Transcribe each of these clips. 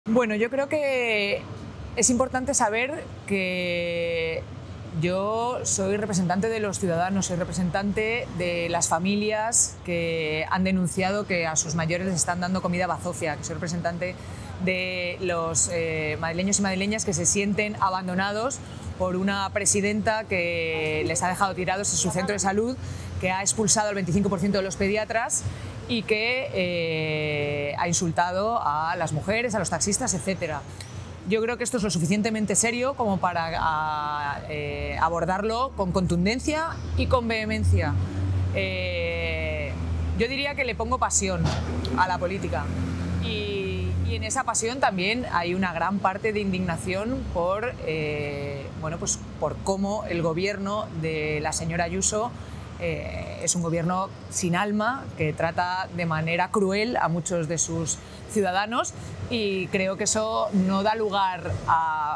Bueno, yo creo que es importante saber que yo soy representante de los ciudadanos, soy representante de las familias que han denunciado que a sus mayores les están dando comida bazofia, que soy representante de los madrileños y madrileñas que se sienten abandonados por una presidenta que les ha dejado tirados en su centro de salud, que ha expulsado al 25% de los pediatras y que ha insultado a las mujeres, a los taxistas, etc. Yo creo que esto es lo suficientemente serio como para abordarlo con contundencia y con vehemencia. Yo diría que le pongo pasión a la política y en esa pasión también hay una gran parte de indignación por, bueno, pues por cómo el gobierno de la señora Ayuso es un gobierno sin alma, que trata de manera cruel a muchos de sus ciudadanos, y creo que eso no da lugar a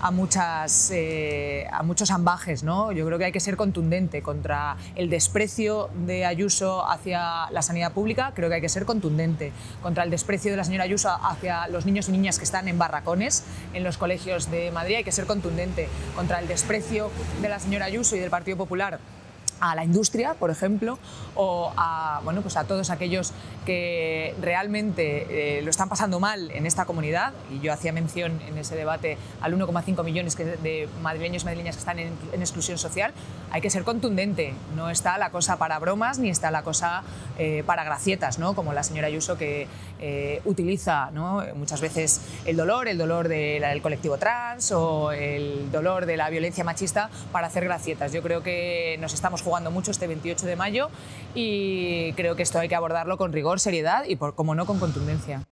muchos ambages, ¿no? Yo creo que hay que ser contundente contra el desprecio de Ayuso hacia la sanidad pública. Creo que hay que ser contundente contra el desprecio de la señora Ayuso hacia los niños y niñas que están en barracones en los colegios de Madrid. Hay que ser contundente contra el desprecio de la señora Ayuso y del Partido Popular a la industria, por ejemplo, o a, bueno, pues a todos aquellos que realmente lo están pasando mal en esta comunidad. Y yo hacía mención en ese debate al 1,5 millones de madrileños y madrileñas que están en exclusión social. Hay que ser contundente, no está la cosa para bromas ni está la cosa para gracietas, ¿no? Como la señora Ayuso, que utiliza, ¿no?, muchas veces el dolor del colectivo trans o el dolor de la violencia machista para hacer gracietas. Yo creo que nos estamos jugando mucho este 28 de mayo y creo que esto hay que abordarlo con rigor, seriedad y, como no, con contundencia.